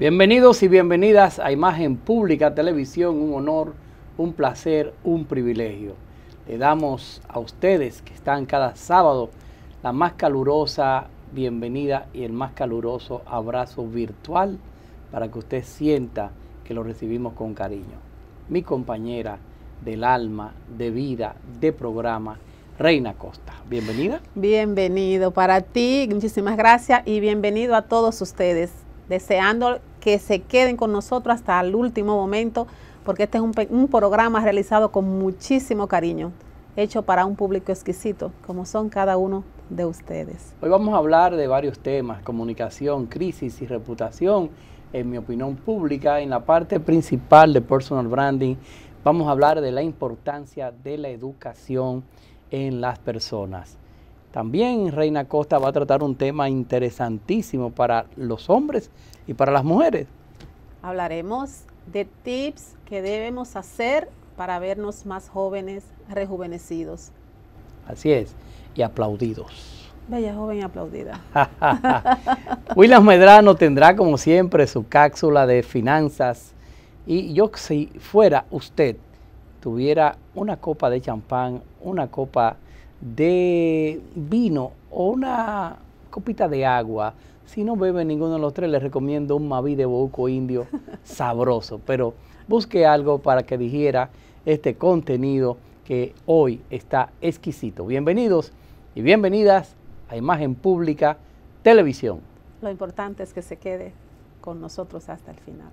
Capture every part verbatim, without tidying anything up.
Bienvenidos y bienvenidas a Imagen Pública Televisión, un honor, un placer, un privilegio. Le damos a ustedes que están cada sábado la más calurosa bienvenida y el más caluroso abrazo virtual para que usted sienta que lo recibimos con cariño. Mi compañera del alma, de vida, de programa, Reina Costa. Bienvenida. Bienvenido para ti, muchísimas gracias y bienvenido a todos ustedes, deseando que se queden con nosotros hasta el último momento, porque este es un, un programa realizado con muchísimo cariño, hecho para un público exquisito, como son cada uno de ustedes. Hoy vamos a hablar de varios temas: comunicación, crisis y reputación, en mi opinión pública. En la parte principal de personal branding vamos a hablar de la importancia de la educación en las personas. También Reina Costa va a tratar un tema interesantísimo para los hombres y para las mujeres. Hablaremos de tips que debemos hacer para vernos más jóvenes, rejuvenecidos. Así es, y aplaudidos. Bella joven y aplaudida. William Medrano tendrá como siempre su cápsula de finanzas. Y yo, si fuera usted, tuviera una copa de champán, una copa de vino o una copita de agua, si no bebe ninguno de los tres, les recomiendo un Maví de Bauco Indio sabroso, pero busque algo para que digiera este contenido que hoy está exquisito. Bienvenidos y bienvenidas a Imagen Pública Televisión. Lo importante es que se quede con nosotros hasta el final.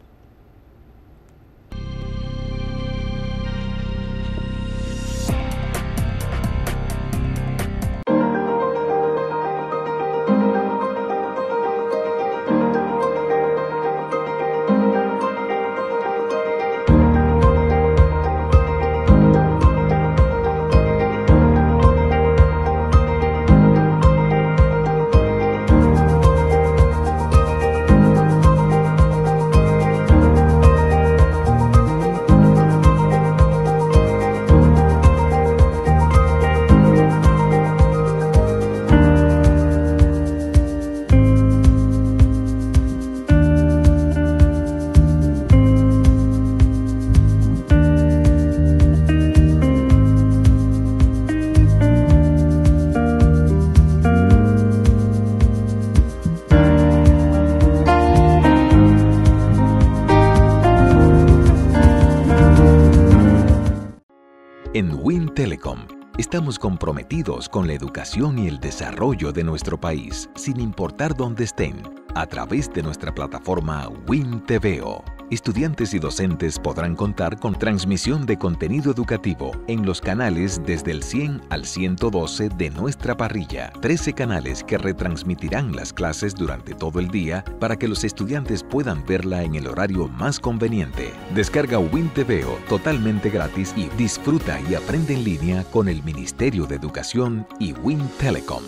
En Wind Telecom estamos comprometidos con la educación y el desarrollo de nuestro país, sin importar dónde estén, a través de nuestra plataforma Wind T V O. Estudiantes y docentes podrán contar con transmisión de contenido educativo en los canales desde el cien al ciento doce de nuestra parrilla. trece canales que retransmitirán las clases durante todo el día para que los estudiantes puedan verla en el horario más conveniente. Descarga Wind T V O totalmente gratis y disfruta y aprende en línea con el Ministerio de Educación y Wind Telecom.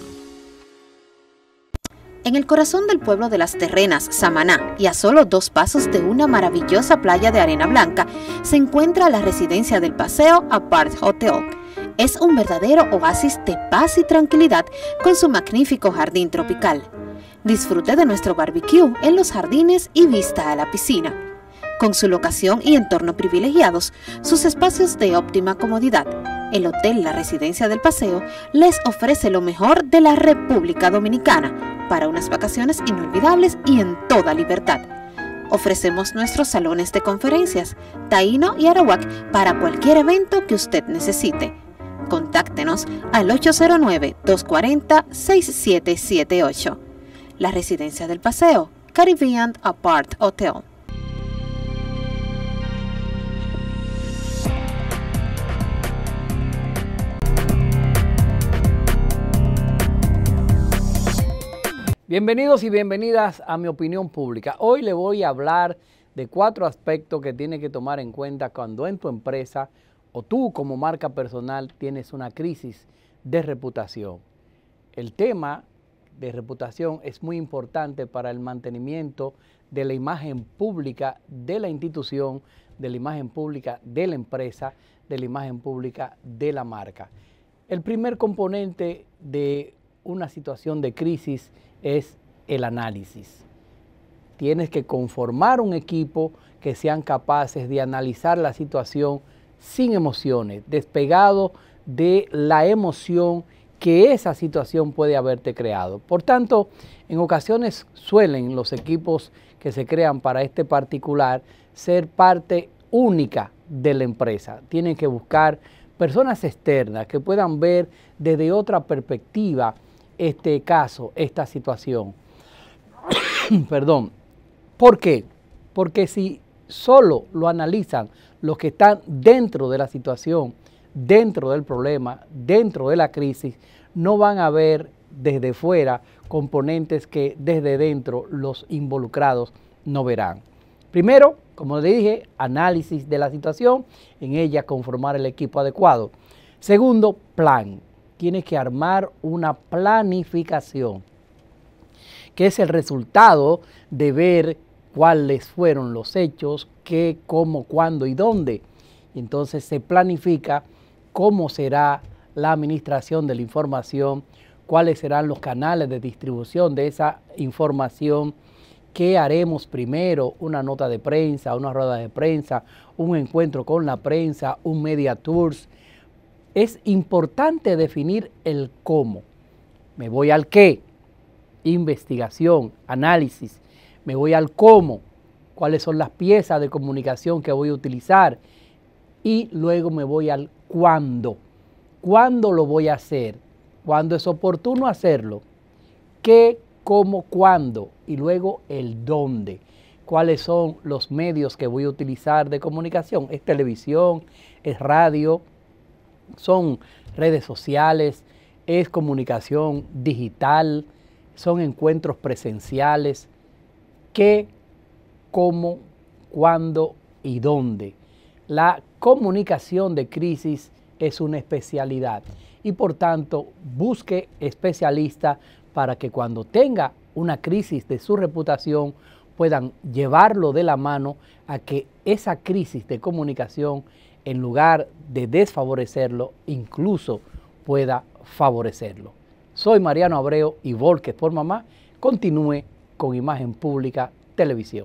En el corazón del pueblo de Las Terrenas, Samaná, y a solo dos pasos de una maravillosa playa de arena blanca, se encuentra la residencia del Paseo Apart Hotel. Es un verdadero oasis de paz y tranquilidad con su magnífico jardín tropical. Disfrute de nuestro barbecue en los jardines y vista a la piscina. Con su locación y entorno privilegiados, sus espacios de óptima comodidad, el Hotel La Residencia del Paseo les ofrece lo mejor de la República Dominicana para unas vacaciones inolvidables y en toda libertad. Ofrecemos nuestros salones de conferencias, Taíno y Arawak para cualquier evento que usted necesite. Contáctenos al ocho cero nueve, dos cuatro cero, seis siete siete ocho. La Residencia del Paseo, Caribbean Apart Hotel. Bienvenidos y bienvenidas a Mi Opinión Pública. Hoy le voy a hablar de cuatro aspectos que tienes que tomar en cuenta cuando en tu empresa o tú como marca personal tienes una crisis de reputación. El tema de reputación es muy importante para el mantenimiento de la imagen pública de la institución, de la imagen pública de la empresa, de la imagen pública de la marca. El primer componente de una situación de crisis es el análisis. tienes que conformar un equipo que sean capaces de analizar la situación sin emociones, despegado de la emoción que esa situación puede haberte creado. Por tanto, en ocasiones suelen los equipos que se crean para este particular ser parte única de la empresa. Tienen que buscar personas externas que puedan ver desde otra perspectiva este caso, esta situación. Perdón. ¿Por qué? Porque si solo lo analizan los que están dentro de la situación, dentro del problema, dentro de la crisis, no van a ver desde fuera componentes que desde dentro los involucrados no verán. Primero, como le dije, análisis de la situación, en ella conformar el equipo adecuado. Segundo, plan. Tienes que armar una planificación, que es el resultado de ver cuáles fueron los hechos, qué, cómo, cuándo y dónde. Entonces se planifica cómo será la administración de la información, cuáles serán los canales de distribución de esa información, qué haremos primero, una nota de prensa, una rueda de prensa, un encuentro con la prensa, un media tours. Es importante definir el cómo. Me voy al qué, investigación, análisis. Me voy al cómo, cuáles son las piezas de comunicación que voy a utilizar. Y luego me voy al cuándo. ¿Cuándo lo voy a hacer? ¿Cuándo es oportuno hacerlo? ¿Qué, cómo, cuándo? Y luego el dónde. ¿Cuáles son los medios que voy a utilizar de comunicación? ¿Es televisión? ¿Es radio? ¿Son redes sociales? ¿Es comunicación digital? ¿Son encuentros presenciales? ¿Qué, cómo, cuándo y dónde? La comunicación de crisis es una especialidad y por tanto busque especialistas para que cuando tenga una crisis de su reputación puedan llevarlo de la mano a que esa crisis de comunicación, en lugar de desfavorecerlo, incluso pueda favorecerlo. Soy Mariano Abreu y Volques por Mamá. Continúe con Imagen Pública Televisión.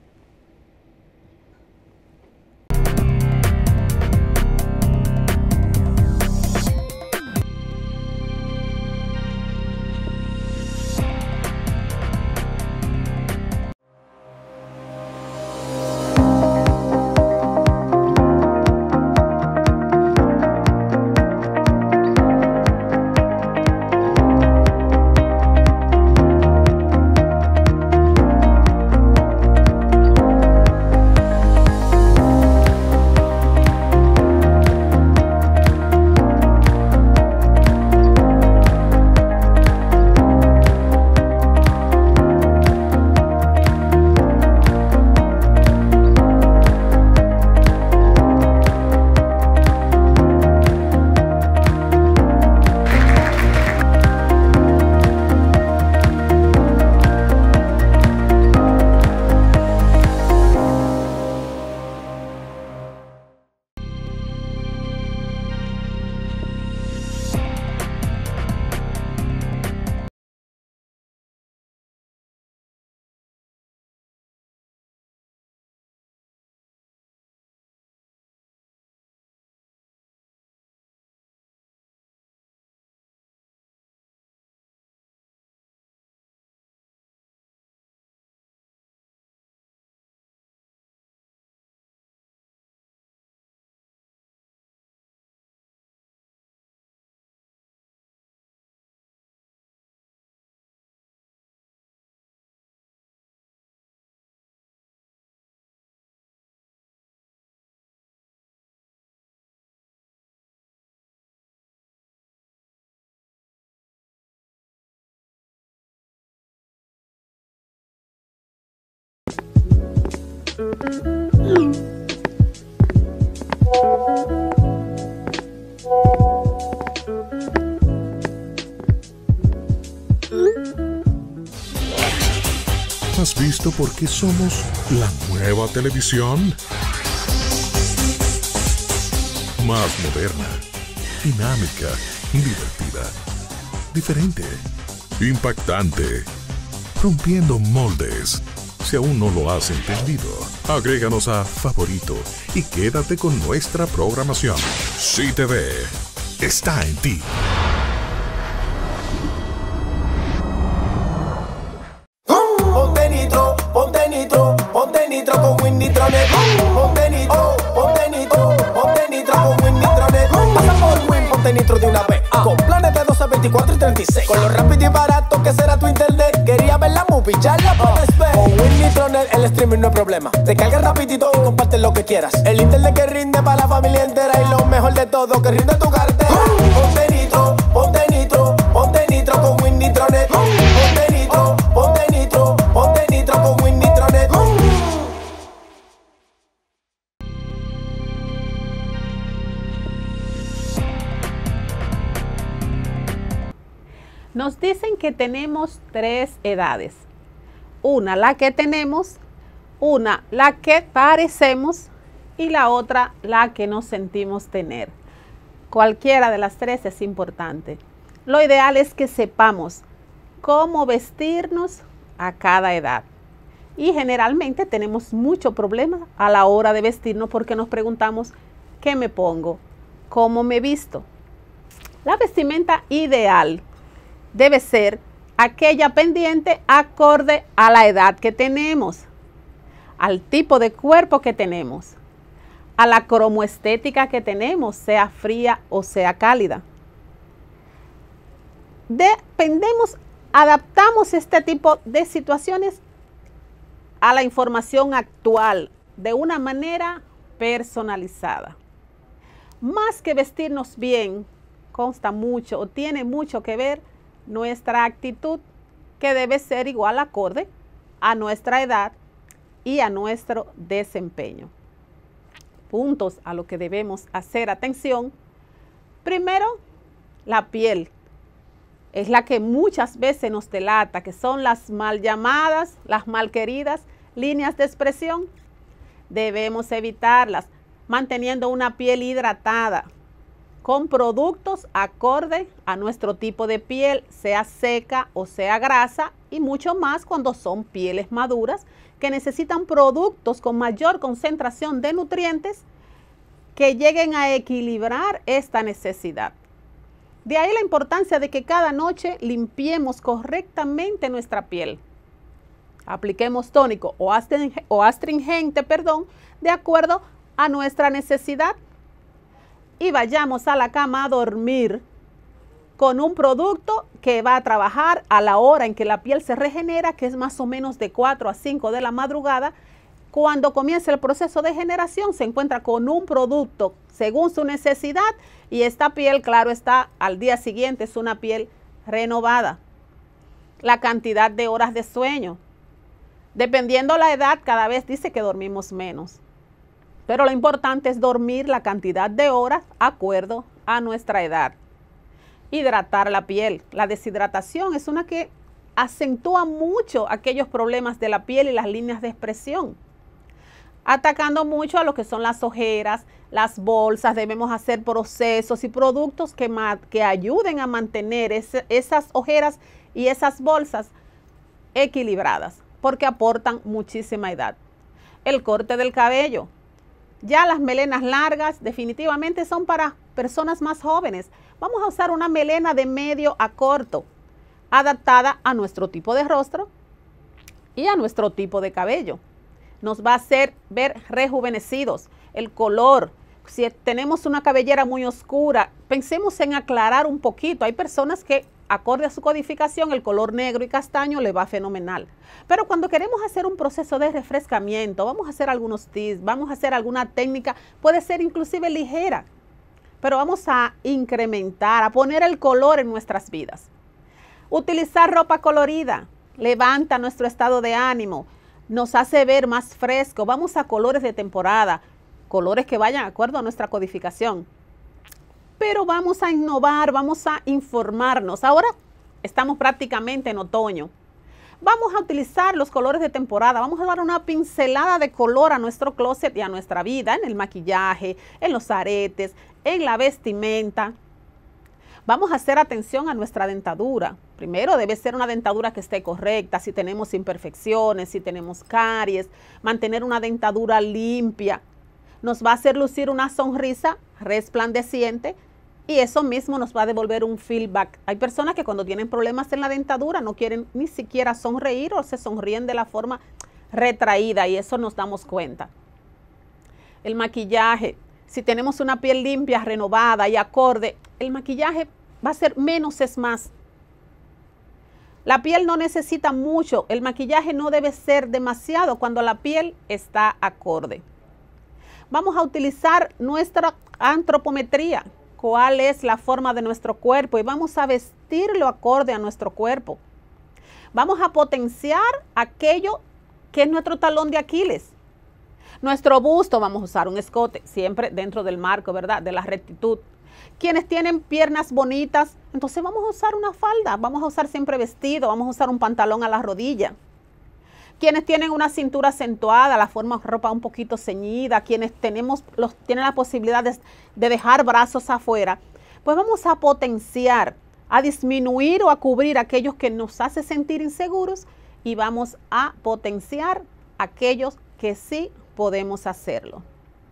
¿Has visto por qué somos la nueva televisión? Más moderna, dinámica, divertida, diferente, impactante, rompiendo moldes, Si aún no lo has entendido, agréganos a favorito y quédate con nuestra programación. Sí T V está en ti. Ponte nitro, ponte nitro, ponte nitro con Winnitronet. Ponte nitro, ponte nitro, ponte nitro con Winnitronet. Pasa por Win, ponte nitro de una vez. Con planes de doce, veinticuatro y treinta y seis. Con lo rápido y barato que será tu internet. Quería ver la movie, ya la puedes ver. Con Winnitronet el streaming no es problema. Te cargas rapidito y comparte lo que quieras. El internet que rinde para la familia entera. Y lo mejor de todo, que rinde tu cartera. Ponte nitro, ponte nitro, ponte nitro con Winnitronet. Ponte nitro, ponte nitro, ponte nitro con Winnitronet. Nos dicen que tenemos tres edades. Una, la que tenemos, una, la que parecemos y la otra, la que nos sentimos tener. Cualquiera de las tres es importante. Lo ideal es que sepamos cómo vestirnos a cada edad. Y generalmente tenemos mucho problema a la hora de vestirnos porque nos preguntamos, ¿qué me pongo? ¿Cómo me visto? La vestimenta ideal debe ser aquella pendiente acorde a la edad que tenemos, al tipo de cuerpo que tenemos, a la cromoestética que tenemos, sea fría o sea cálida. Dependemos, adaptamos este tipo de situaciones a la información actual de una manera personalizada. Más que vestirnos bien, consta mucho o tiene mucho que ver nuestra actitud, que debe ser igual acorde a nuestra edad y a nuestro desempeño. Puntos a lo que debemos hacer atención. Primero, la piel. Es la que muchas veces nos delata, que son las mal llamadas, las mal queridas líneas de expresión. Debemos evitarlas manteniendo una piel hidratada, con productos acorde a nuestro tipo de piel, sea seca o sea grasa, y mucho más cuando son pieles maduras que necesitan productos con mayor concentración de nutrientes que lleguen a equilibrar esta necesidad. De ahí la importancia de que cada noche limpiemos correctamente nuestra piel. Apliquemos tónico o astringente, o astringente, perdón, de acuerdo a nuestra necesidad. Y vayamos a la cama a dormir con un producto que va a trabajar a la hora en que la piel se regenera, que es más o menos de cuatro a cinco de la madrugada. Cuando comienza el proceso de generación, se encuentra con un producto según su necesidad y esta piel, claro está, al día siguiente es una piel renovada. La cantidad de horas de sueño. Dependiendo la edad, cada vez dice que dormimos menos. Pero lo importante es dormir la cantidad de horas de acuerdo a nuestra edad. Hidratar la piel. La deshidratación es una que acentúa mucho aquellos problemas de la piel y las líneas de expresión. Atacando mucho a lo que son las ojeras, las bolsas. Debemos hacer procesos y productos que, que ayuden a mantener ese, esas ojeras y esas bolsas equilibradas, porque aportan muchísima edad. El corte del cabello. Ya las melenas largas definitivamente son para personas más jóvenes. Vamos a usar una melena de medio a corto, adaptada a nuestro tipo de rostro y a nuestro tipo de cabello. Nos va a hacer ver rejuvenecidos. El color, si tenemos una cabellera muy oscura, pensemos en aclarar un poquito. Hay personas que, acorde a su codificación, el color negro y castaño le va fenomenal. Pero cuando queremos hacer un proceso de refrescamiento, vamos a hacer algunos tips, vamos a hacer alguna técnica, puede ser inclusive ligera, pero vamos a incrementar, a poner el color en nuestras vidas. Utilizar ropa colorida levanta nuestro estado de ánimo, nos hace ver más fresco. Vamos a colores de temporada, colores que vayan de acuerdo a nuestra codificación. Pero vamos a innovar, vamos a informarnos. Ahora estamos prácticamente en otoño. Vamos a utilizar los colores de temporada, vamos a dar una pincelada de color a nuestro closet y a nuestra vida, en el maquillaje, en los aretes, en la vestimenta. Vamos a hacer atención a nuestra dentadura. Primero debe ser una dentadura que esté correcta, si tenemos imperfecciones, si tenemos caries, mantener una dentadura limpia. Nos va a hacer lucir una sonrisa resplandeciente y eso mismo nos va a devolver un feedback. Hay personas que cuando tienen problemas en la dentadura no quieren ni siquiera sonreír o se sonríen de la forma retraída y eso nos damos cuenta. El maquillaje, si tenemos una piel limpia, renovada y acorde, el maquillaje va a ser menos es más. La piel no necesita mucho, el maquillaje no debe ser demasiado cuando la piel está acorde. Vamos a utilizar nuestra antropometría, cuál es la forma de nuestro cuerpo y vamos a vestirlo acorde a nuestro cuerpo. Vamos a potenciar aquello que es nuestro talón de Aquiles. Nuestro busto, vamos a usar un escote, siempre dentro del marco, ¿verdad? De la rectitud. Quienes tienen piernas bonitas, entonces vamos a usar una falda, vamos a usar siempre vestido, vamos a usar un pantalón a la rodilla. Quienes tienen una cintura acentuada, la forma de ropa un poquito ceñida, quienes tenemos los, tienen la posibilidad de, de dejar brazos afuera, pues vamos a potenciar, a disminuir o a cubrir aquellos que nos hace sentir inseguros y vamos a potenciar aquellos que sí podemos hacerlo.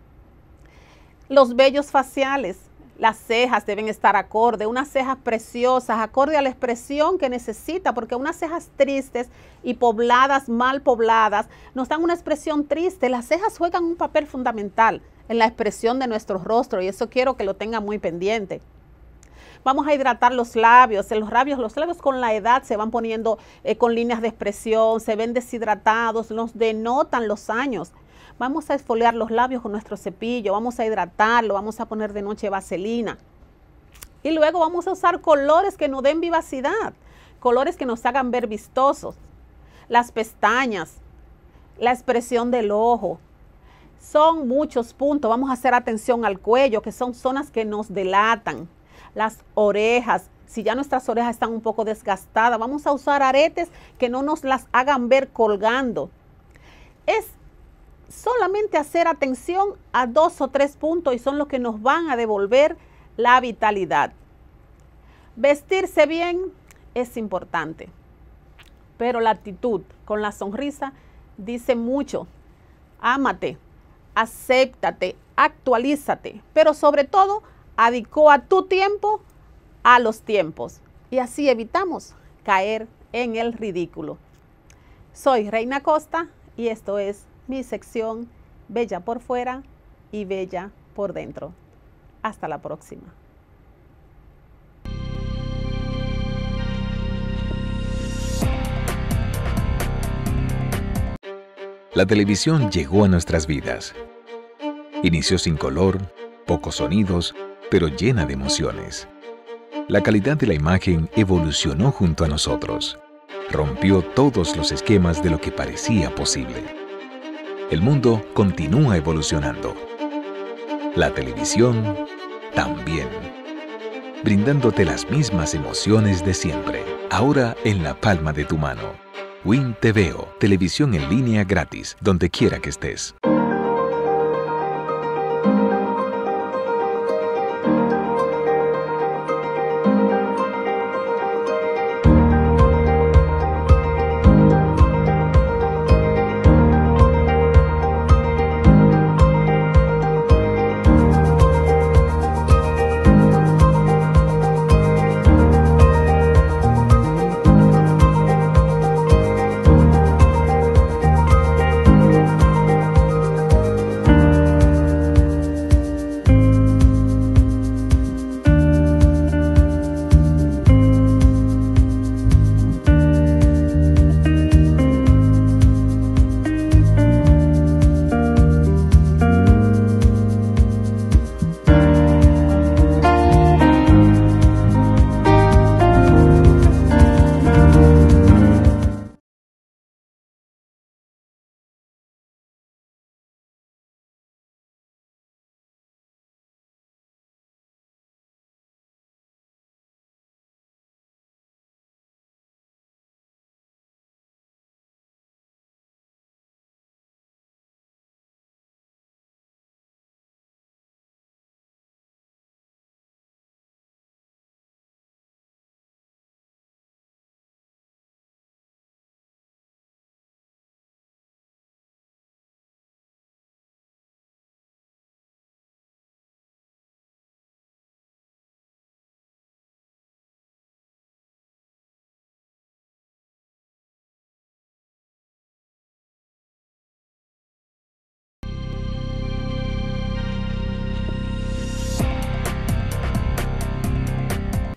Los vellos faciales, las cejas deben estar acorde, unas cejas preciosas, acorde a la expresión que necesita, porque unas cejas tristes y pobladas, mal pobladas, nos dan una expresión triste. Las cejas juegan un papel fundamental en la expresión de nuestro rostro y eso quiero que lo tengan muy pendiente. Vamos a hidratar los labios, en los labios, los labios con la edad se van poniendo eh, con líneas de expresión, se ven deshidratados, nos denotan los años. Vamos a exfoliar los labios con nuestro cepillo, vamos a hidratarlo, vamos a poner de noche vaselina. Y luego vamos a usar colores que nos den vivacidad, colores que nos hagan ver vistosos. Las pestañas, la expresión del ojo. Son muchos puntos. Vamos a hacer atención al cuello, que son zonas que nos delatan. Las orejas, si ya nuestras orejas están un poco desgastadas, vamos a usar aretes que no nos las hagan ver colgando. Es solamente hacer atención a dos o tres puntos y son los que nos van a devolver la vitalidad. Vestirse bien es importante, pero la actitud con la sonrisa dice mucho. Ámate, acéptate, actualízate, pero sobre todo adecua tu tiempo a los tiempos y así evitamos caer en el ridículo. Soy Reina Costa y esto es mi sección Bella por fuera y Bella por dentro. Hasta la próxima. La televisión llegó a nuestras vidas. Inició sin color, pocos sonidos, pero llena de emociones. La calidad de la imagen evolucionó junto a nosotros. Rompió todos los esquemas de lo que parecía posible. El mundo continúa evolucionando. La televisión también. Brindándote las mismas emociones de siempre. Ahora en la palma de tu mano. Win T V O, televisión en línea gratis, donde quiera que estés.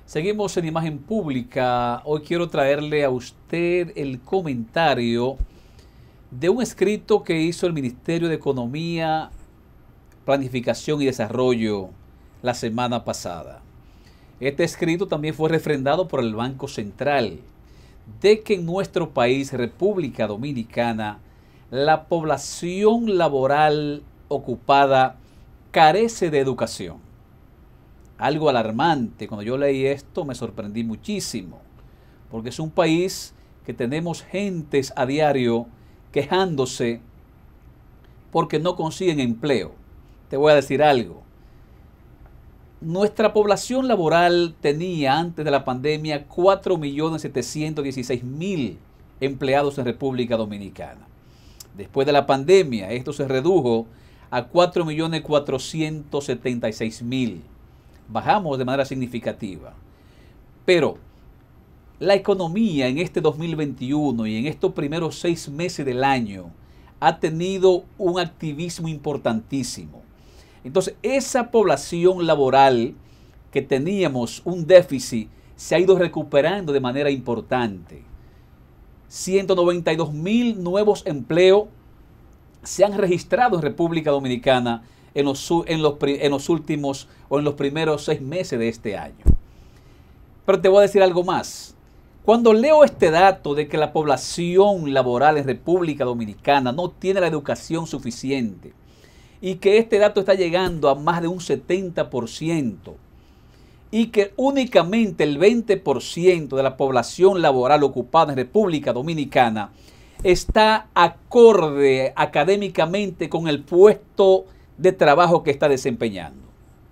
Seguimos en Imagen Pública. Hoy quiero traerle a usted el comentario de un escrito que hizo el Ministerio de Economía, Planificación y Desarrollo la semana pasada. Este escrito también fue refrendado por el Banco Central, de que en nuestro país, República Dominicana, la población laboral ocupada carece de educación. Algo alarmante. Cuando yo leí esto me sorprendí muchísimo, porque es un país que tenemos gentes a diario quejándose porque no consiguen empleo. Te voy a decir algo. Nuestra población laboral tenía antes de la pandemia cuatro millones setecientos dieciséis mil empleados en República Dominicana. Después de la pandemia esto se redujo a cuatro millones cuatrocientos setenta y seis mil. Bajamos de manera significativa. Pero la economía en este dos mil veintiuno y en estos primeros seis meses del año ha tenido un activismo importantísimo. Entonces, esa población laboral que teníamos un déficit se ha ido recuperando de manera importante. ciento noventa y dos mil nuevos empleos se han registrado en República Dominicana en los, en, los, en los últimos o en los primeros seis meses de este año. Pero te voy a decir algo más. Cuando leo este dato de que la población laboral en República Dominicana no tiene la educación suficiente y que este dato está llegando a más de un setenta por ciento y que únicamente el veinte por ciento de la población laboral ocupada en República Dominicana está acorde académicamente con el puesto de trabajo que está desempeñando.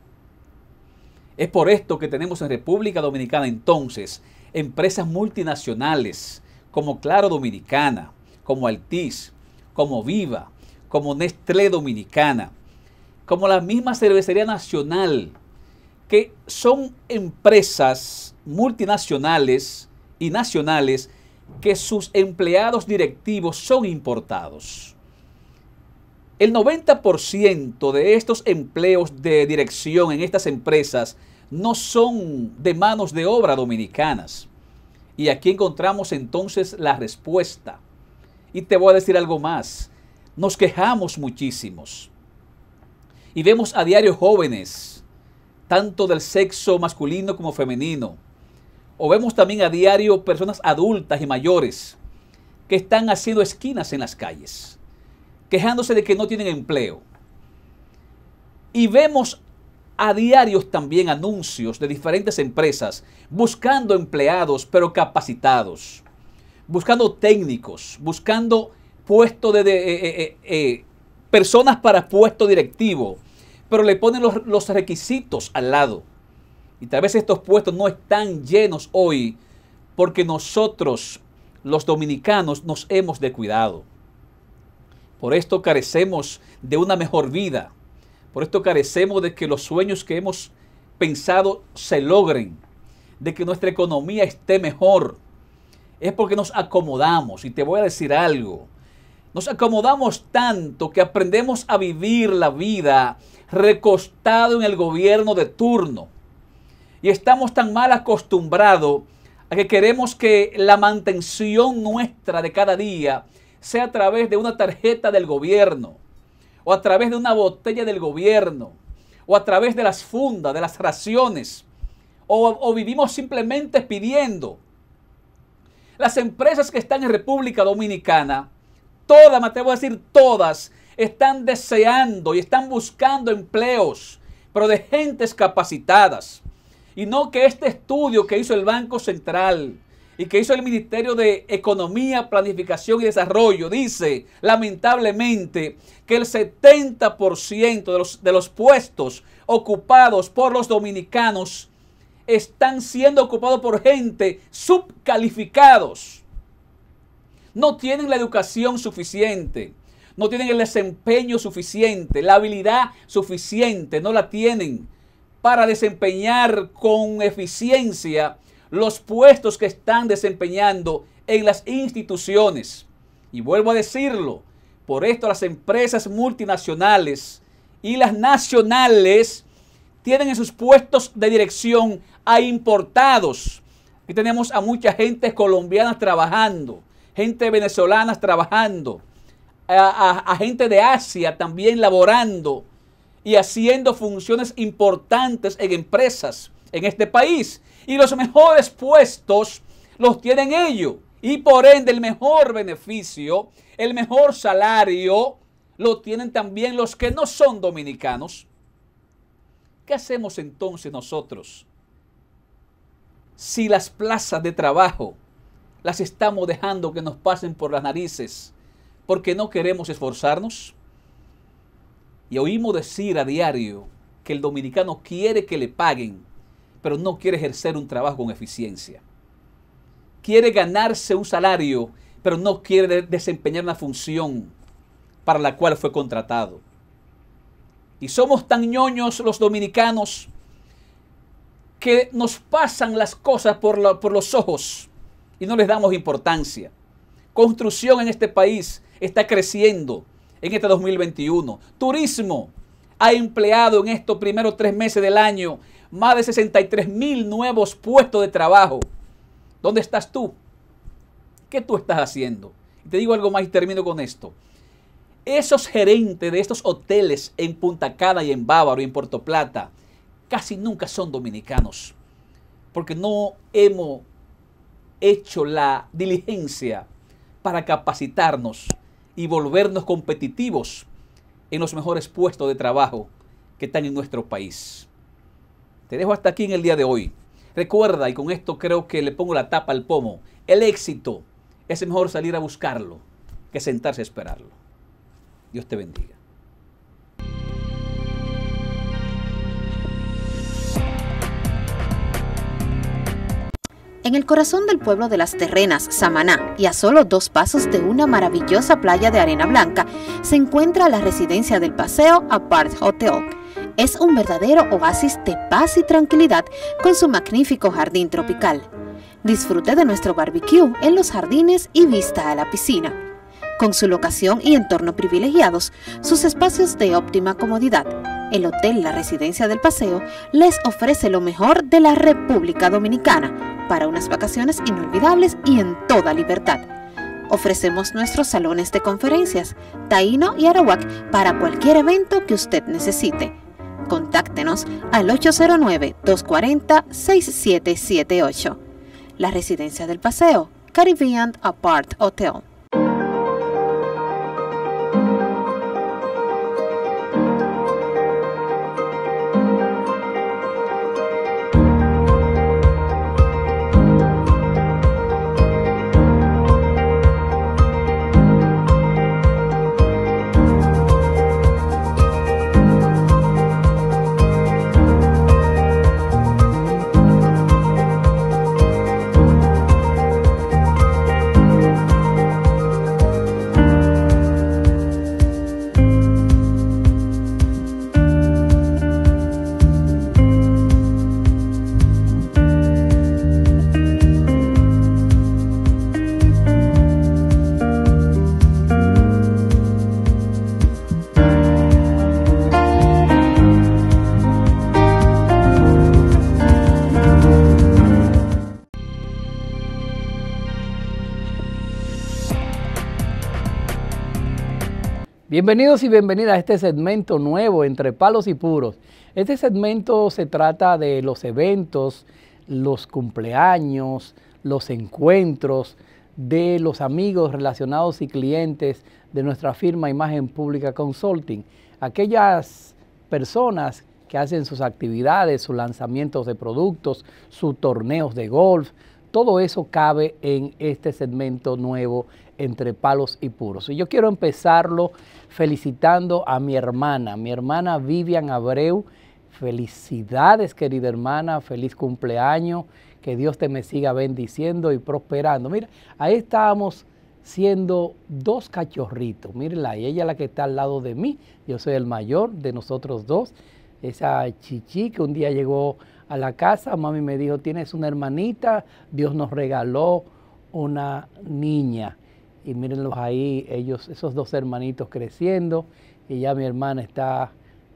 Es por esto que tenemos en República Dominicana entonces empresas multinacionales como Claro Dominicana, como Altiz, como Viva, como Nestlé Dominicana, como la misma Cervecería Nacional, que son empresas multinacionales y nacionales que sus empleados directivos son importados. El noventa por ciento de estos empleos de dirección en estas empresas no son de manos de obra dominicanas. Y aquí encontramos entonces la respuesta. Y te voy a decir algo más. Nos quejamos muchísimos. Y vemos a diario jóvenes, tanto del sexo masculino como femenino. O vemos también a diario personas adultas y mayores que están haciendo esquinas en las calles, quejándose de que no tienen empleo. Y vemos a diarios también anuncios de diferentes empresas buscando empleados pero capacitados, buscando técnicos, buscando puestos de, de eh, eh, eh, personas para puesto directivo, pero le ponen los, los requisitos al lado. Y tal vez estos puestos no están llenos hoy porque nosotros, los dominicanos, nos hemos descuidado. Por esto carecemos de una mejor vida. Por esto carecemos de que los sueños que hemos pensado se logren, de que nuestra economía esté mejor. Es porque nos acomodamos. Y te voy a decir algo. Nos acomodamos tanto que aprendemos a vivir la vida recostado en el gobierno de turno. Y estamos tan mal acostumbrados a que queremos que la mantención nuestra de cada día sea a través de una tarjeta del gobierno, o a través de una botella del gobierno, o a través de las fundas, de las raciones, o, o vivimos simplemente pidiendo. Las empresas que están en República Dominicana, todas, me atrevo a decir todas, están deseando y están buscando empleos, pero de gentes capacitadas. Y no que este estudio que hizo el Banco Central y que hizo el Ministerio de Economía, Planificación y Desarrollo dice, lamentablemente, que el setenta por ciento de los, de los puestos ocupados por los dominicanos están siendo ocupados por gente subcalificados. No tienen la educación suficiente, no tienen el desempeño suficiente, la habilidad suficiente, no la tienen para desempeñar con eficiencia los puestos que están desempeñando en las instituciones. Y vuelvo a decirlo, por esto las empresas multinacionales y las nacionales tienen en sus puestos de dirección a importados. Aquí tenemos a mucha gente colombiana trabajando, gente venezolana trabajando, a, a, a gente de Asia también laborando y haciendo funciones importantes en empresas en este país. Y los mejores puestos los tienen ellos. Y por ende el mejor beneficio, el mejor salario, lo tienen también los que no son dominicanos. ¿Qué hacemos entonces nosotros si las plazas de trabajo las estamos dejando que nos pasen por las narices porque no queremos esforzarnos? Y oímos decir a diario que el dominicano quiere que le paguen, pero no quiere ejercer un trabajo con eficiencia. Quiere ganarse un salario, pero no quiere desempeñar una función para la cual fue contratado. Y somos tan ñoños los dominicanos que nos pasan las cosas por, la, por los ojos y no les damos importancia. Construcción en este país está creciendo en este dos mil veintiuno. Turismo ha empleado en estos primeros tres meses del año más de sesenta y tres mil nuevos puestos de trabajo. ¿Dónde estás tú? ¿Qué tú estás haciendo? Y te digo algo más y termino con esto. Esos gerentes de estos hoteles en Punta Cana y en Bávaro y en Puerto Plata casi nunca son dominicanos, porque no hemos hecho la diligencia para capacitarnos y volvernos competitivos en los mejores puestos de trabajo que están en nuestro país. Te dejo hasta aquí en el día de hoy. Recuerda, y con esto creo que le pongo la tapa al pomo, el éxito es mejor salir a buscarlo que sentarse a esperarlo. Dios te bendiga. En el corazón del pueblo de Las Terrenas, Samaná, y a solo dos pasos de una maravillosa playa de arena blanca, se encuentra la residencia del Paseo Apart Hotel. Es un verdadero oasis de paz y tranquilidad con su magnífico jardín tropical. Disfrute de nuestro barbecue en los jardines y vista a la piscina. Con su locación y entorno privilegiados, sus espacios de óptima comodidad, el Hotel La Residencia del Paseo les ofrece lo mejor de la República Dominicana para unas vacaciones inolvidables y en toda libertad. Ofrecemos nuestros salones de conferencias, Taíno y Arawak para cualquier evento que usted necesite. Contáctenos al ocho cero nueve, dos cuatro cero, seis siete siete ocho. La Residencia del Paseo, Caribbean Apart Hotel. Bienvenidos y bienvenidas a este segmento nuevo, Entre Palos y Puros. Este segmento se trata de los eventos, los cumpleaños, los encuentros de los amigos relacionados y clientes de nuestra firma Imagen Pública Consulting. Aquellas personas que hacen sus actividades, sus lanzamientos de productos, sus torneos de golf, todo eso cabe en este segmento nuevo Entre Palos y Puros. Y yo quiero empezarlo felicitando a mi hermana, mi hermana Vivian Abreu. Felicidades, querida hermana, feliz cumpleaños, que Dios te me siga bendiciendo y prosperando. Mira, ahí estábamos siendo dos cachorritos, mírenla, y ella es la que está al lado de mí, yo soy el mayor de nosotros dos. Esa Chichi que un día llegó a la casa, mami me dijo, tienes una hermanita, Dios nos regaló una niña. Y mírenlos ahí, ellos, esos dos hermanitos creciendo, y ya mi hermana está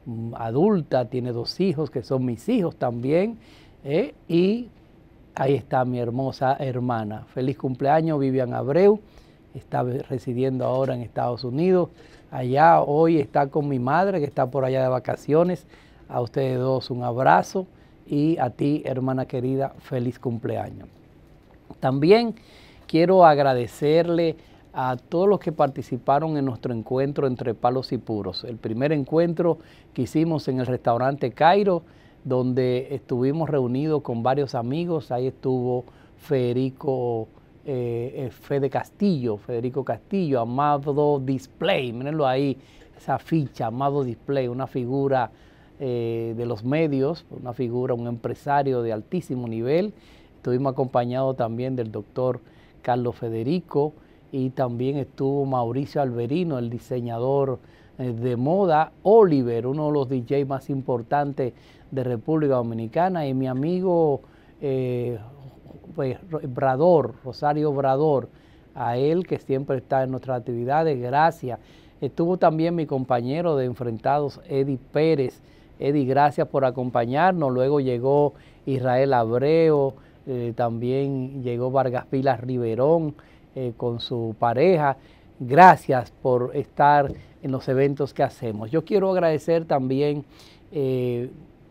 mm, adulta, tiene dos hijos que son mis hijos también, ¿eh? Y ahí está mi hermosa hermana. Feliz cumpleaños, Vivian Abreu. Está residiendo ahora en Estados Unidos. Allá hoy está con mi madre, que está por allá de vacaciones. A ustedes dos un abrazo. Y a ti, hermana querida, feliz cumpleaños. También quiero agradecerle a todos los que participaron en nuestro encuentro entre palos y puros. El primer encuentro que hicimos en el restaurante Cairo, donde estuvimos reunidos con varios amigos. Ahí estuvo Federico eh, Fede Castillo, Federico Castillo, Amado Display, mírenlo ahí, esa ficha, Amado Display, una figura eh, de los medios, una figura, un empresario de altísimo nivel. Estuvimos acompañados también del doctor Carlos Federico, y también estuvo Mauricio Alberino, el diseñador eh, de moda, Oliver, uno de los D J más importantes de República Dominicana, y mi amigo eh, pues, Brador, Rosario Brador, a él que siempre está en nuestras actividades, gracias. Estuvo también mi compañero de Enfrentados, Eddie Pérez. Eddie, gracias por acompañarnos. Luego llegó Israel Abreu, eh, también llegó Vargas Pilas Riverón eh, con su pareja. Gracias por estar en los eventos que hacemos. Yo quiero agradecer también eh,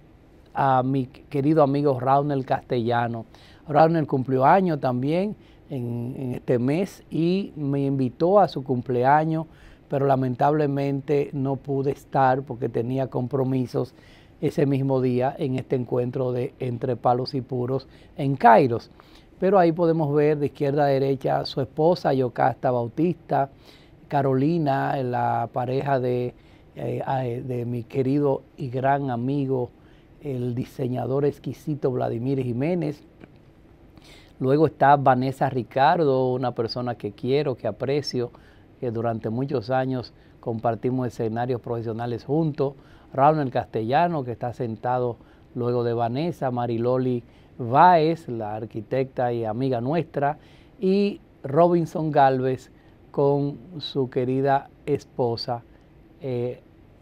a mi querido amigo Raúl Castellano. Raúl cumplió año también en, en este mes y me invitó a su cumpleaños, pero lamentablemente no pude estar porque tenía compromisos ese mismo día en este encuentro de Entre Palos y Puros en Kairos. Pero ahí podemos ver de izquierda a derecha su esposa, Yocasta Bautista, Carolina, la pareja de, eh, de mi querido y gran amigo, el diseñador exquisito Vladimir Jiménez. Luego está Vanessa Ricardo, una persona que quiero, que aprecio, que durante muchos años compartimos escenarios profesionales juntos. Raúl Castellano, que está sentado luego de Vanessa, Mariloli Báez, la arquitecta y amiga nuestra, y Robinson Galvez con su querida esposa, eh,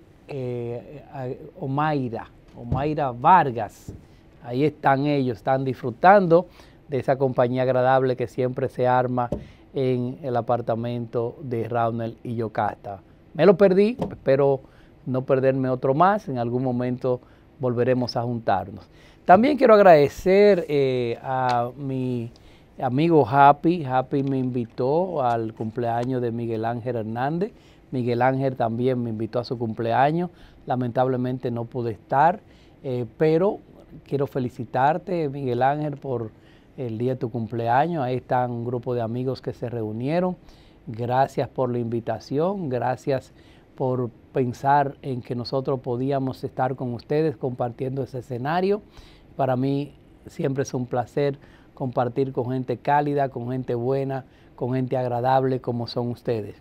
eh, Omaira, Omaira Vargas. Ahí están ellos, están disfrutando de esa compañía agradable que siempre se arma en el apartamento de Raúl y Yocasta. Me lo perdí, espero no perderme otro más, en algún momento volveremos a juntarnos. También quiero agradecer eh, a mi amigo Happy. Happy me invitó al cumpleaños de Miguel Ángel Hernández. Miguel Ángel también me invitó a su cumpleaños. Lamentablemente no pude estar, eh, pero quiero felicitarte, Miguel Ángel, por el día de tu cumpleaños. Ahí están un grupo de amigos que se reunieron. Gracias por la invitación, gracias por pensar en que nosotros podíamos estar con ustedes compartiendo ese escenario. Para mí siempre es un placer compartir con gente cálida, con gente buena, con gente agradable como son ustedes.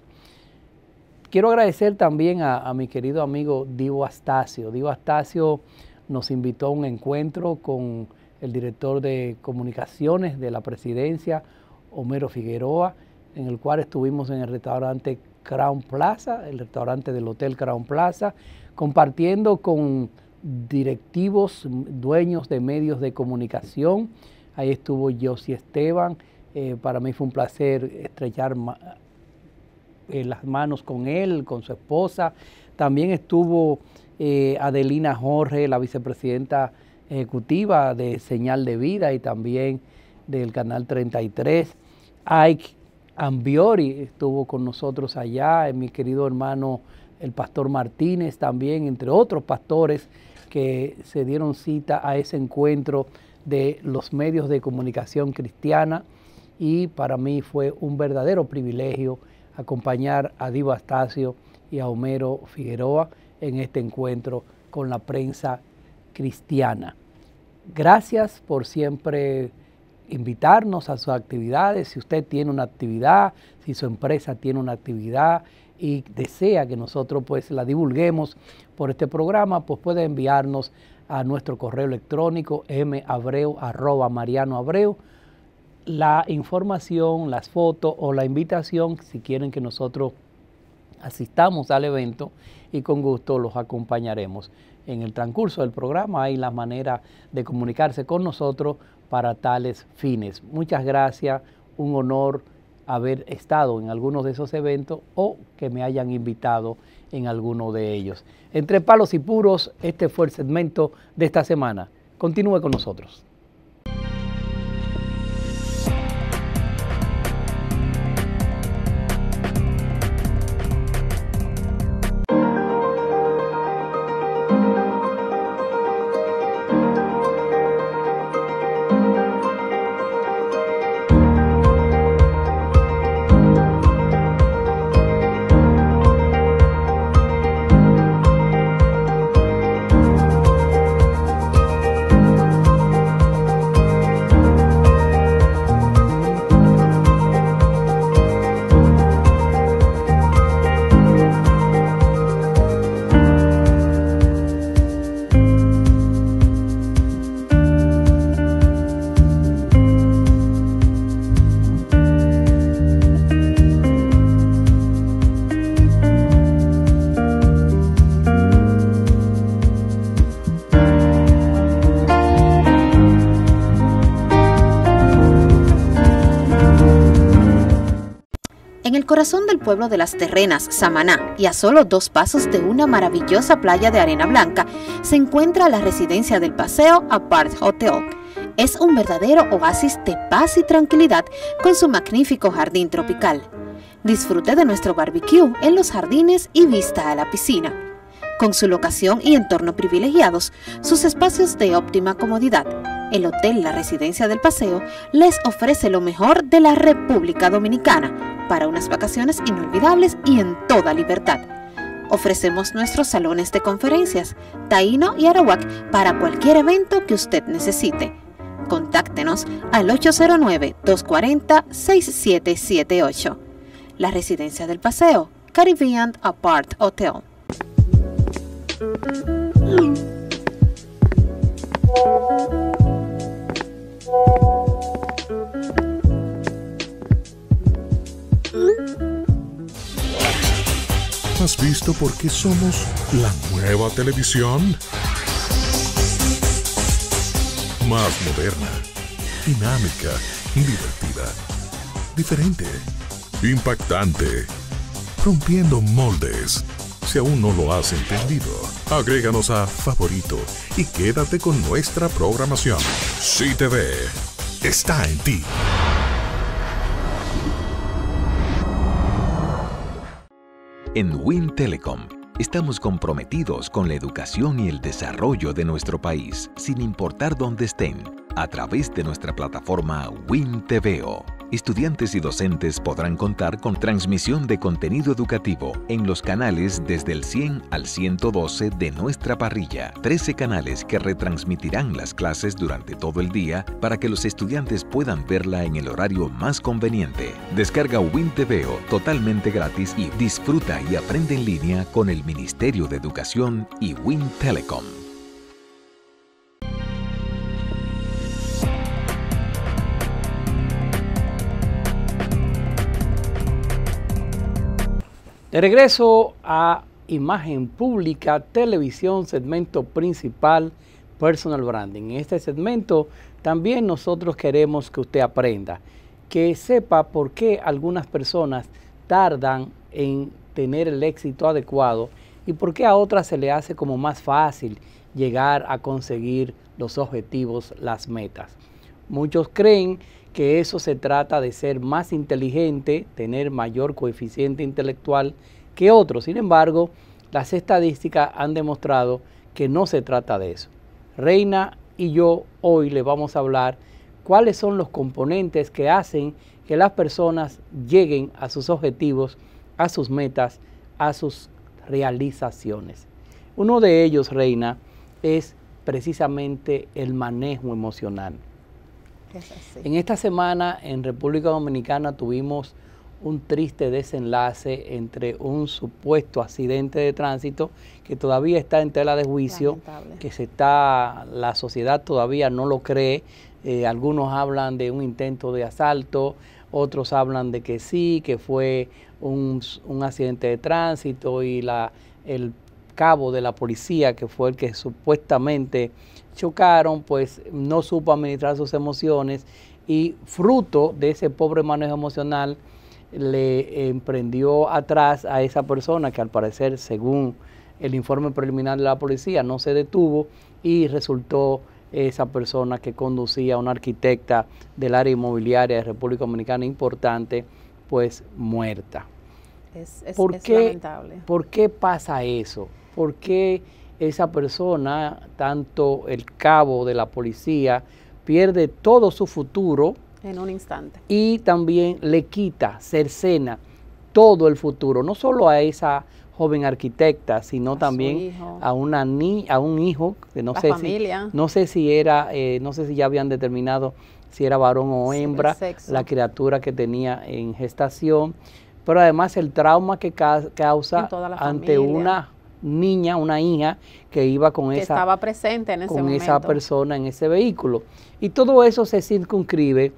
Quiero agradecer también a, a mi querido amigo Divo Astacio. Divo Astacio nos invitó a un encuentro con el director de comunicaciones de la presidencia, Homero Figueroa, en el cual estuvimos en el restaurante Crown Plaza, el restaurante del Hotel Crown Plaza, compartiendo con directivos, dueños de medios de comunicación. Ahí estuvo Josie Esteban. Eh, para mí fue un placer estrechar ma eh, las manos con él, con su esposa. También estuvo eh, Adelina Jorge, la vicepresidenta ejecutiva de Señal de Vida y también del Canal treinta y tres. Ike Ambiori estuvo con nosotros allá, mi querido hermano el pastor Martínez también, entre otros pastores que se dieron cita a ese encuentro de los medios de comunicación cristiana, y para mí fue un verdadero privilegio acompañar a Divo Astacio y a Homero Figueroa en este encuentro con la prensa cristiana. Gracias por siempre invitarnos a sus actividades. Si usted tiene una actividad, si su empresa tiene una actividad y desea que nosotros pues la divulguemos por este programa, pues puede enviarnos a nuestro correo electrónico mabreu arroba marianoabreu la información, las fotos o la invitación si quieren que nosotros asistamos al evento y con gusto los acompañaremos. En el transcurso del programa hay la manera de comunicarse con nosotros para tales fines. Muchas gracias, un honor haber estado en algunos de esos eventos o que me hayan invitado en alguno de ellos. Entre palos y puros, este fue el segmento de esta semana. Continúe con nosotros. En el corazón del pueblo de Las Terrenas, Samaná, y a solo dos pasos de una maravillosa playa de arena blanca, se encuentra la residencia del Paseo Apart Hotel. Es un verdadero oasis de paz y tranquilidad con su magnífico jardín tropical. Disfrute de nuestro barbecue en los jardines y vista a la piscina. Con su locación y entorno privilegiados, sus espacios de óptima comodidad, el Hotel La Residencia del Paseo les ofrece lo mejor de la República Dominicana para unas vacaciones inolvidables y en toda libertad. Ofrecemos nuestros salones de conferencias, Taíno y Arawak para cualquier evento que usted necesite. Contáctenos al ocho cero nueve, dos cuatro cero, seis siete siete ocho. La Residencia del Paseo, Caribbean Apart Hotel. ¿Has visto por qué somos la nueva televisión? Más moderna, dinámica, divertida, diferente, impactante, rompiendo moldes. Si aún no lo has entendido, agréganos a Favorito y quédate con nuestra programación. Sí T V está en ti. En Win Telecom estamos comprometidos con la educación y el desarrollo de nuestro país, sin importar dónde estén, a través de nuestra plataforma Win T V O. Estudiantes y docentes podrán contar con transmisión de contenido educativo en los canales desde el cien al ciento doce de nuestra parrilla. trece canales que retransmitirán las clases durante todo el día para que los estudiantes puedan verla en el horario más conveniente. Descarga Win T V O totalmente gratis y disfruta y aprende en línea con el Ministerio de Educación y Win Telecom. De regreso a Imagen Pública, Televisión, segmento principal, Personal Branding. En este segmento también nosotros queremos que usted aprenda, que sepa por qué algunas personas tardan en tener el éxito adecuado y por qué a otras se le hace como más fácil llegar a conseguir los objetivos, las metas. Muchos creen que eso se trata de ser más inteligente, tener mayor coeficiente intelectual que otros. Sin embargo, las estadísticas han demostrado que no se trata de eso. Reina y yo hoy le vamos a hablar cuáles son los componentes que hacen que las personas lleguen a sus objetivos, a sus metas, a sus realizaciones. Uno de ellos, Reina, es precisamente el manejo emocional. En esta semana en República Dominicana tuvimos un triste desenlace entre un supuesto accidente de tránsito que todavía está en tela de juicio, lamentable, que se está, la sociedad todavía no lo cree, Eh, algunos hablan de un intento de asalto, otros hablan de que sí, que fue un, un accidente de tránsito y la, el cabo de la policía, que fue el que supuestamente chocaron, pues no supo administrar sus emociones y fruto de ese pobre manejo emocional le emprendió atrás a esa persona que al parecer, según el informe preliminar de la policía, no se detuvo y resultó esa persona que conducía, una arquitecta del área inmobiliaria de República Dominicana importante, pues muerta. Es, es, ¿Por es qué, lamentable. ¿Por qué pasa eso? ¿Por qué esa persona, tanto el cabo de la policía, pierde todo su futuro? En un instante. Y también le quita, cercena todo el futuro, no solo a esa joven arquitecta, sino a también a una ni, a un hijo que no la sé familia. si no sé si era eh, no sé si ya habían determinado si era varón o Sí, hembra, sexo. la criatura que tenía en gestación, pero además el trauma que ca causa En toda la ante familia. una niña, una hija que iba con que esa estaba presente en ese con momento. esa persona en ese vehículo. Y todo eso se circunscribe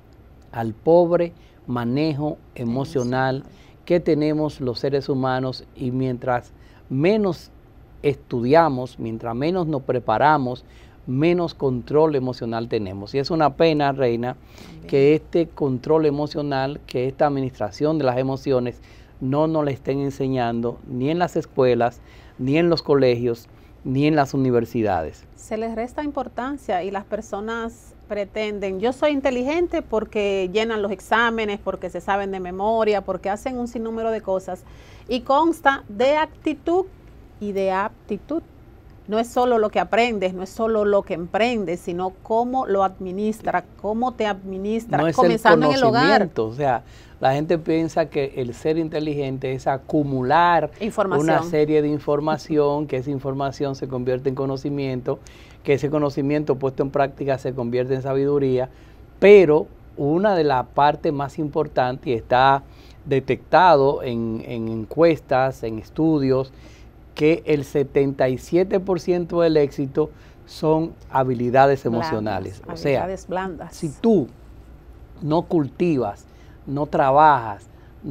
al pobre manejo emocional que tenemos los seres humanos, y mientras menos estudiamos, mientras menos nos preparamos, menos control emocional tenemos. Y es una pena, Reina, También. que este control emocional, que esta administración de las emociones no nos la estén enseñando ni en las escuelas, ni en los colegios, ni en las universidades. Se les resta importancia y las personas pretenden, yo soy inteligente porque llenan los exámenes, porque se saben de memoria, porque hacen un sinnúmero de cosas, y consta de actitud y de aptitud. No es solo lo que aprendes, no es solo lo que emprendes, sino cómo lo administras, cómo te administras, No es comenzando el en el hogar. conocimiento, o sea, la gente piensa que el ser inteligente es acumular Información. una serie de información, que esa información se convierte en conocimiento, que ese conocimiento puesto en práctica se convierte en sabiduría, pero una de las partes más importantes, y está detectado en, en encuestas, en estudios, que el setenta y siete por ciento del éxito son habilidades Blandas, emocionales. O habilidades sea, blandas. si tú no cultivas, no trabajas,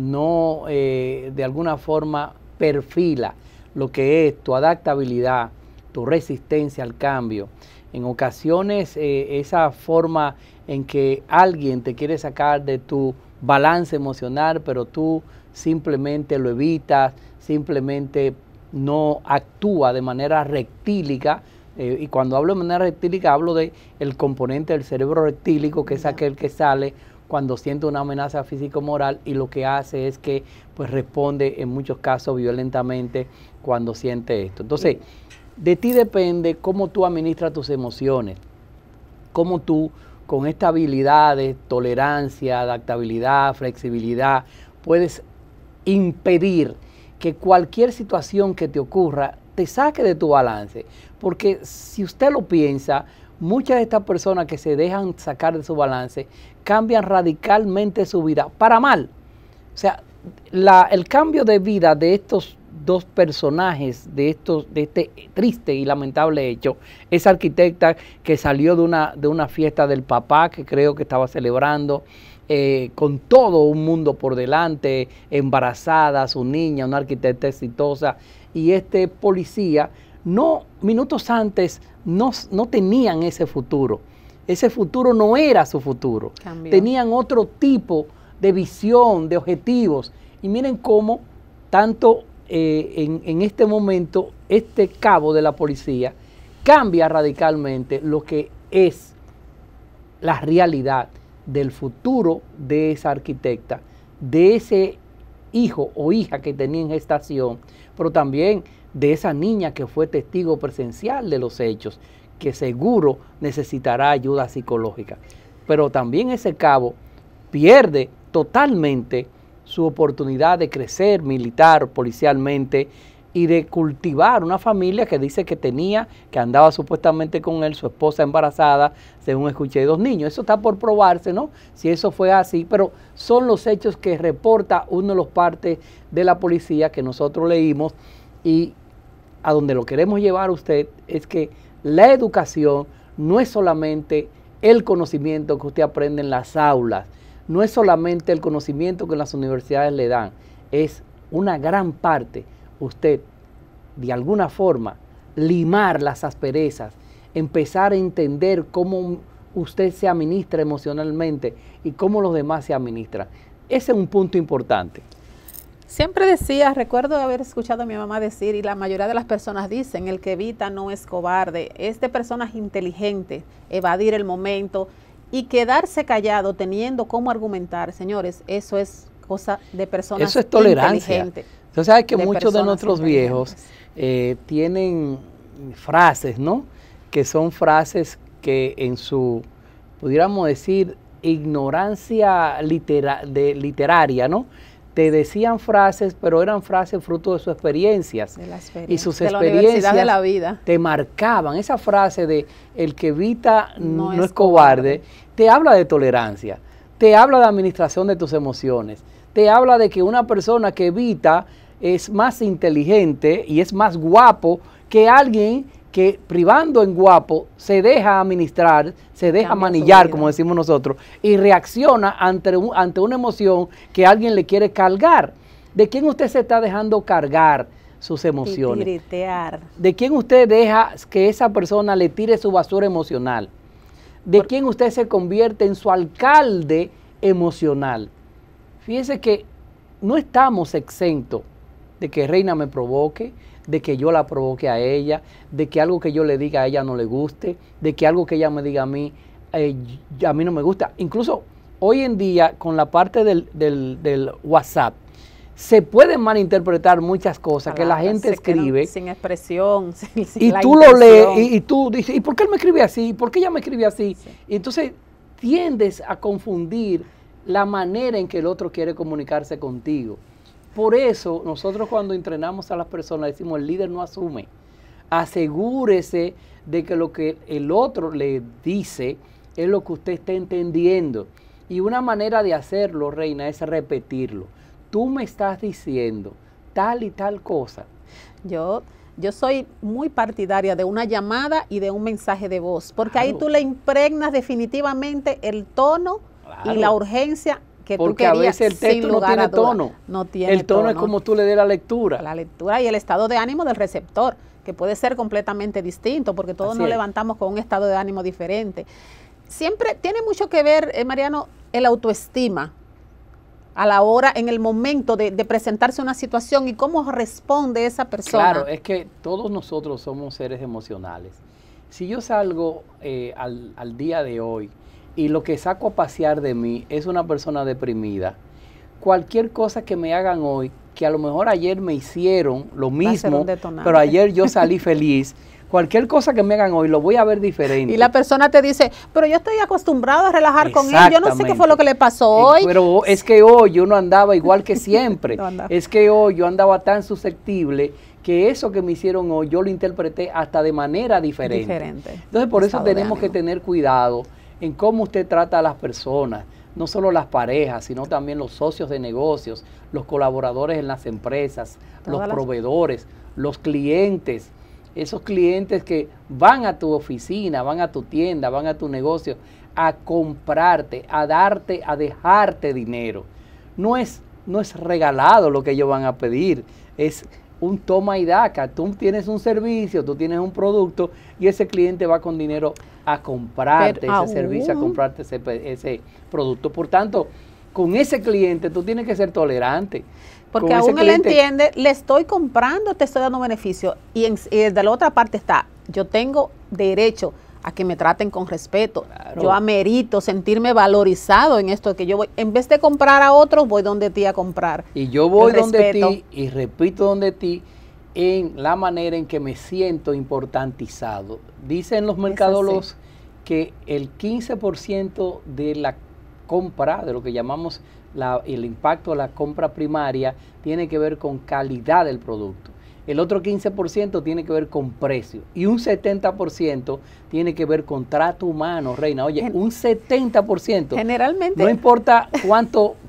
no eh, de alguna forma perfila lo que es tu adaptabilidad, tu resistencia al cambio, en ocasiones eh, esa forma en que alguien te quiere sacar de tu balance emocional, pero tú simplemente lo evitas, simplemente no actúa de manera rectílica, eh, y cuando hablo de manera rectílica hablo de el componente del cerebro rectílico, que es aquel que sale cuando siente una amenaza físico-moral, y lo que hace es que pues responde en muchos casos violentamente cuando siente esto. Entonces, de ti depende cómo tú administras tus emociones, cómo tú con esta habilidad de tolerancia, adaptabilidad, flexibilidad, puedes impedir que cualquier situación que te ocurra te saque de tu balance. Porque si usted lo piensa, muchas de estas personas que se dejan sacar de su balance cambian radicalmente su vida para mal. O sea, la, el cambio de vida de estos dos personajes, de, estos, de este triste y lamentable hecho, esa arquitecta que salió de una, de una fiesta del papá, que creo que estaba celebrando, Eh, con todo un mundo por delante, embarazada, su niña, una arquitecta exitosa, y este policía, no, minutos antes no, no tenían ese futuro. Ese futuro no era su futuro. Cambió. Tenían otro tipo de visión, de objetivos. Y miren cómo tanto eh, en, en este momento este cabo de la policía cambia radicalmente lo que es la realidad del futuro de esa arquitecta, de ese hijo o hija que tenía en gestación, pero también de esa niña que fue testigo presencial de los hechos, que seguro necesitará ayuda psicológica. Pero también ese cabo pierde totalmente su oportunidad de crecer militar, policialmente, y de cultivar una familia que dice que tenía, que andaba supuestamente con él, su esposa embarazada, según escuché, dos niños. Eso está por probarse, ¿no? Si eso fue así, pero son los hechos que reporta uno de los partes de la policía que nosotros leímos, y a donde lo queremos llevar a usted es que la educación no es solamente el conocimiento que usted aprende en las aulas. No es solamente el conocimiento que las universidades le dan, es una gran parte usted, de alguna forma, limar las asperezas, empezar a entender cómo usted se administra emocionalmente y cómo los demás se administran. Ese es un punto importante. Siempre decía, recuerdo haber escuchado a mi mamá decir, y la mayoría de las personas dicen, el que evita no es cobarde, es de personas inteligentes, evadir el momento y quedarse callado teniendo cómo argumentar. Señores, eso es cosa de personas Eso es tolerancia. inteligentes. Entonces, sabes que de muchos de nuestros viejos inteligentes. eh, tienen frases, ¿no? Que son frases que en su, pudiéramos decir, ignorancia litera, de, literaria, ¿no? Te decían frases, pero eran frases fruto de sus experiencias. De la experiencia. Y sus de la experiencias universidad de la vida. te marcaban. Esa frase de el que evita No no, es es cobarde, cobarde, te habla de tolerancia, te habla de administración de tus emociones, te habla de que una persona que evita es más inteligente y es más guapo que alguien que privando en guapo se deja administrar, se deja Cambia su manillar, vida. como decimos nosotros, y reacciona ante, un- ante una emoción que alguien le quiere cargar. ¿De quién usted se está dejando cargar sus emociones? Titiritear. ¿De quién usted deja que esa persona le tire su basura emocional? ¿De Por- quién usted se convierte en su alcalde emocional? Fíjese que no estamos exentos de que Reina me provoque, de que yo la provoque a ella, de que algo que yo le diga a ella no le guste, de que algo que ella me diga a mí, eh, a mí no me gusta. Incluso hoy en día con la parte del, del, del WhatsApp, se pueden malinterpretar muchas cosas que la Palabras, gente se quedan escribe sin expresión, sin, sin y la tú lo intención. lees y, y tú dices, ¿y por qué él me escribe así? ¿Por qué ella me escribe así? Sí. Y entonces tiendes a confundir la manera en que el otro quiere comunicarse contigo. Por eso nosotros cuando entrenamos a las personas decimos, el líder no asume. Asegúrese de que lo que el otro le dice es lo que usted está entendiendo. Y una manera de hacerlo, Reina, es repetirlo. Tú me estás diciendo tal y tal cosa. Yo, yo soy muy partidaria de una llamada y de un mensaje de voz, porque ahí Claro. tú le impregnas definitivamente el tono Claro. y la urgencia que Porque tú a querías. veces el sin texto no lugar tiene a duda. tono. No tiene El tono, es como tú le des la lectura. la lectura y el estado de ánimo del receptor, que puede ser completamente distinto, porque todos Así nos es. levantamos con un estado de ánimo diferente. Siempre tiene mucho que ver, eh, Mariano, el autoestima a la hora, en el momento de, de presentarse una situación y cómo responde esa persona. Claro, es que todos nosotros somos seres emocionales. Si yo salgo eh, al, al día de hoy y lo que saco a pasear de mí es una persona deprimida, cualquier cosa que me hagan hoy, que a lo mejor ayer me hicieron lo Va a ser mismo, un detonante. pero ayer yo salí feliz, cualquier cosa que me hagan hoy lo voy a ver diferente. Y la persona te dice, pero yo estoy acostumbrado a relajar con él, yo no sé qué fue lo que le pasó Eh, hoy. Pero es que hoy yo no andaba igual que siempre. No andaba. Es que hoy yo andaba tan susceptible que eso que me hicieron hoy yo lo interpreté hasta de manera diferente. Diferente. Entonces por eso Estado de tenemos que ánimo. tener cuidado en cómo usted trata a las personas, no solo las parejas, sino también los socios de negocios, los colaboradores en las empresas, Todas los las- proveedores, los clientes. Esos clientes que van a tu oficina, van a tu tienda, van a tu negocio a comprarte, a darte, a dejarte dinero. No es, no es regalado lo que ellos van a pedir, es un toma y daca. Tú tienes un servicio, tú tienes un producto y ese cliente va con dinero a comprarte Pero ese aún- servicio, a comprarte ese, pe- ese producto. Por tanto, con ese cliente tú tienes que ser tolerante. Porque Con ese aún él cliente- entiende, le estoy comprando, te estoy dando beneficio. Y, en, y de la otra parte está, yo tengo derecho a que me traten con respeto. Claro. Yo amerito sentirme valorizado en esto que yo voy. En vez de comprar a otros, voy donde ti a comprar. Y yo voy El donde respeto. ti y repito donde ti en la manera en que me siento importantizado. Dicen los mercadólogos que el quince por ciento de la compra, de lo que llamamos la- el impacto de la compra primaria, tiene que ver con calidad del producto. El otro quince por ciento tiene que ver con precio y un setenta por ciento tiene que ver con trato humano, Reina. Oye, Gen- un setenta por ciento. Generalmente, No importa cuánto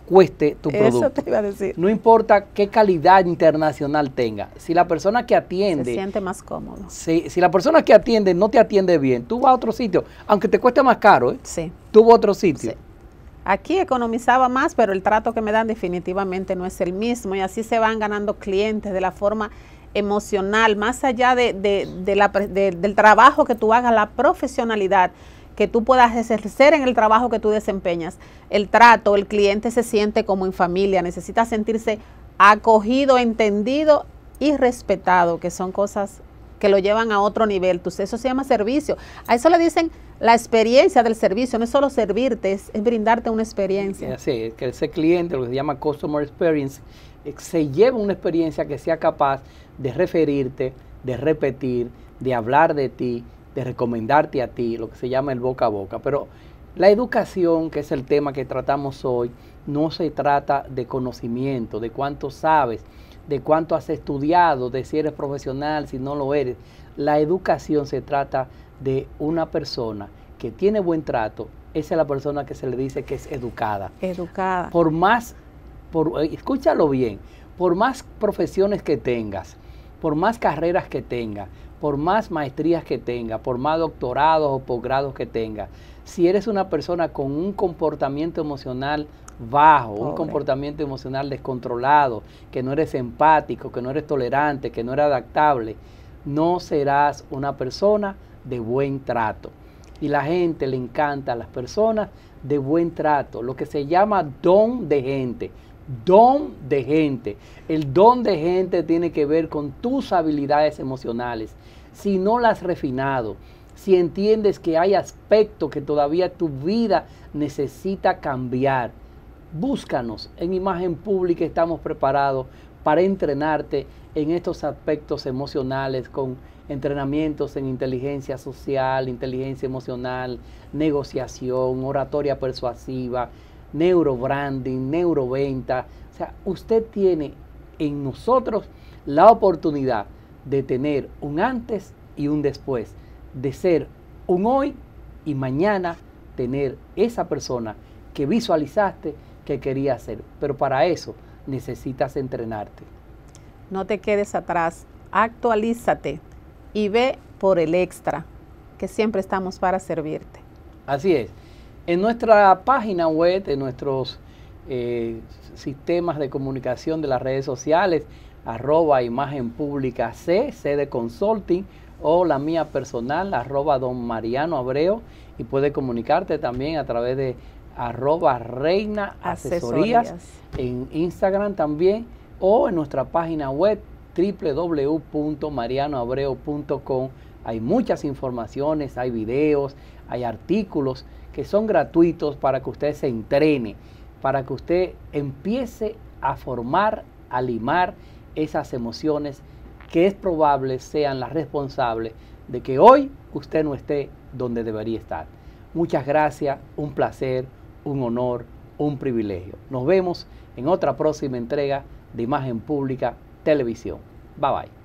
cueste tu Eso producto. te iba a decir. No importa qué calidad internacional tenga. Si la persona que atiende... Se siente más cómodo. Si, si la persona que atiende no te atiende bien, tú vas a otro sitio, aunque te cueste más caro, ¿eh? Sí. Tú vas a otro sitio. Sí. Aquí economizaba más, pero el trato que me dan definitivamente no es el mismo y así se van ganando clientes de la forma emocional, más allá de, de, de la, de, del trabajo que tú hagas, la profesionalidad que tú puedas ejercer en el trabajo que tú desempeñas. El trato, el cliente se siente como en familia, necesita sentirse acogido, entendido y respetado, que son cosas que lo llevan a otro nivel. Entonces, eso se llama servicio. A eso le dicen la experiencia del servicio, no es solo servirte, es, es brindarte una experiencia. Sí, que ese cliente, lo que se llama Customer Experience, se lleve una experiencia que sea capaz de referirte, de repetir, de hablar de ti, de recomendarte a ti, lo que se llama el boca a boca. Pero la educación, que es el tema que tratamos hoy, no se trata de conocimiento, de cuánto sabes, de cuánto has estudiado, de si eres profesional, si no lo eres. La educación se trata de una persona que tiene buen trato. Esa es la persona que se le dice que es educada. Educada. Por más, por, escúchalo bien, por más profesiones que tengas, por más carreras que tengas, por más maestrías que tengas, por más doctorados o posgrados que tengas, si eres una persona con un comportamiento emocional bajo, Pobre. un comportamiento emocional descontrolado, que no eres empático, que no eres tolerante, que no eres adaptable, no serás una persona de buen trato. Y la gente le encanta a las personas de buen trato, lo que se llama don de gente. Don de gente. El don de gente tiene que ver con tus habilidades emocionales. Si no las has refinado, si entiendes que hay aspectos que todavía tu vida necesita cambiar, búscanos. En Imagen Pública estamos preparados para entrenarte en estos aspectos emocionales con entrenamientos en inteligencia social, inteligencia emocional, negociación, oratoria persuasiva, neurobranding, neuroventa. O sea, usted tiene en nosotros la oportunidad de tener un antes y un después, de ser un hoy y mañana tener esa persona que visualizaste que querías ser. Pero para eso necesitas entrenarte. No te quedes atrás, actualízate y ve por el extra, que siempre estamos para servirte. Así es. En nuestra página web, en nuestros eh, sistemas de comunicación de las redes sociales, arroba Imagen Pública C, C de Consulting, o la mía personal, arroba Don Mariano Abreu, y puedes comunicarte también a través de arroba Reina Asesorías, Asesorías, en Instagram también, o en nuestra página web w w w punto mariano abreu punto com. Hay muchas informaciones, hay videos, hay artículos que son gratuitos para que usted se entrene, para que usted empiece a formar, a limar esas emociones que es probable sean las responsables de que hoy usted no esté donde debería estar. Muchas gracias, un placer, un honor, un privilegio. Nos vemos en otra próxima entrega de Imagen Pública Televisión. Bye bye.